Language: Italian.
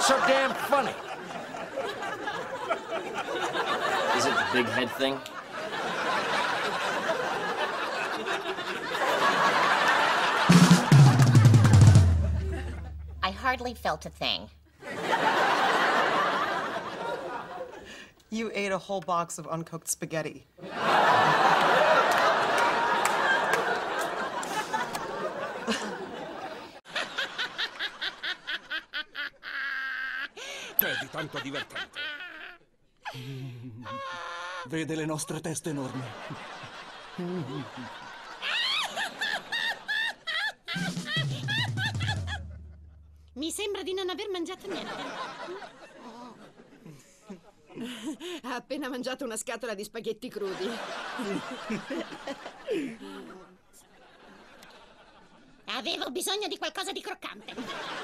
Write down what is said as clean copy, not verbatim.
so damn funny? Is it the big head thing? I hardly felt a thing. You ate a whole box of uncooked spaghetti. Che è di tanto divertente. Vede le nostre teste enormi. Mi sembra di non aver mangiato niente. Ha appena mangiato una scatola di spaghetti crudi. Avevo bisogno di qualcosa di croccante.